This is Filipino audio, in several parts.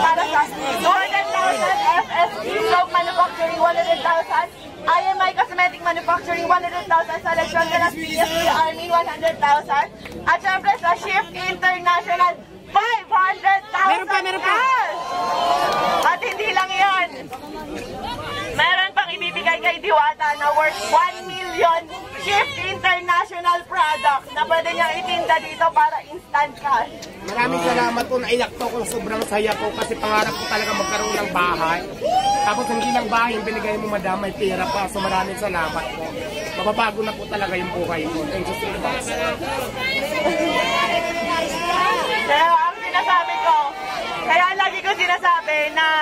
para sa 200,000, FSP Soap Manufacturing 100,000, IMI Cosmetic Manufacturing 100,000, sa Legion de las PSP Army 100,000, at syempre sa Shift International 500,000 meron pa. At hindi lang yan, meron pang ibibigay kay Diwata na worth 1 million Shift International products na pwede niyang itinda dito para instant cash. Maraming salamat po, naiyak to ko, sobrang saya po kasi pangarap ko talaga magkaroon ng bahay. Tapos hindi lang bahay yung binigay mo madam, may pera pa. So maraming salamat po. Mababago na po talaga yung buhay ko. Thank you so much. Kaya ang sinasabi ko, kaya lagi ko sinasabi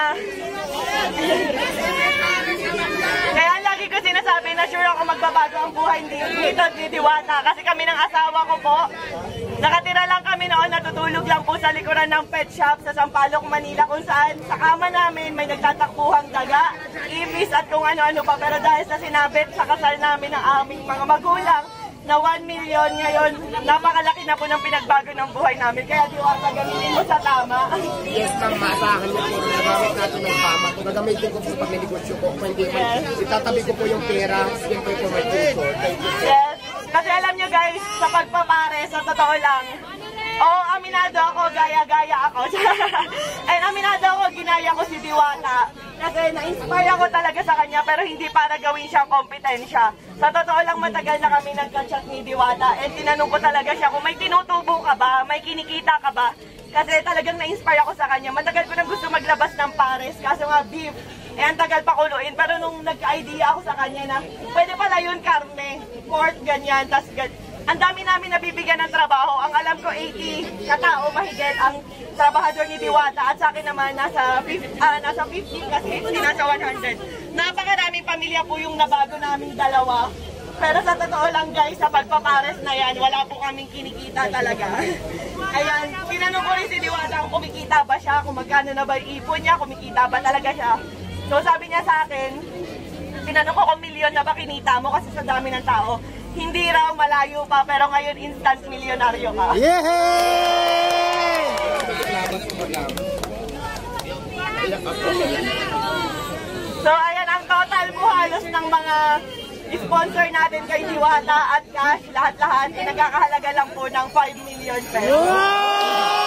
na sure ako magbabago ang buhay dito ni Diwata. Kasi kami ng asawa ko po, nakatira lang kami noon, natutulog lang po sa likuran ng pet shop sa Sampaloc, Manila, kung saan sa kama namin may nagtatakbuhang daga, ibis at kung ano-ano pa. Pero dahil sa sinabit sa kasal namin ng aming mga magulang, na 1 million ngayon, napakalaki na po ng pinagbago ng buhay namin. Kaya Diwata, gamitin mo sa tama. Yes ma'am, maasahan niyo po. Nagamit natin ng tama. Kung nagamitin ko po sa pagnegosyo ko, kung hindi man, itatabi ko po yung pera, siyempre po may tutor. Yes, kasi alam nyo guys, sa pagpapare, sa totoo lang, aminado ako, gaya-gaya ako. And aminado ako, ginaya ko si Diwata. Kasi na-inspire ako talaga sa kanya, pero hindi para gawin siyang kompetensya. Sa totoo lang, matagal na kami nagka-chat ni Diwata. And tinanong ko talaga siya kung may tinutubo ka ba, may kinikita ka ba. Kasi talagang na-inspire ako sa kanya. Matagal ko nang gusto maglabas ng pares, kaso nga beef. Eh, ang tagal pa kuluin. Pero nung nagka-idea ako sa kanya na, pwede pala yun karne, pork, ganyan, tas ang dami namin nabibigyan ng trabaho. Ang alam ko 80 katao mahigit ang trabahador ni Diwata at sa akin naman nasa 50 kasi hindi nasa 100. Napakaraming pamilya po yung nabago naming dalawa. Pero sa totoo lang guys, sa pagpapares na yan, wala po kaming kinikita talaga. Ayan, tinanong ko rin si Diwata kung kumikita ba siya, kung magkano na ba yung ipon niya, kumikita ba talaga siya. So sabi niya sa akin, tinanong ko kung milyon na ba kinita mo kasi sa dami ng tao. Hindi raw, malayo pa, pero ngayon instant milyonaryo ka. Yehey! So ayan, ang total mo halos ng mga sponsor natin kay Diwata at cash, lahat-lahat, nagkakahalaga lang po ng 5 million pesos. Wow!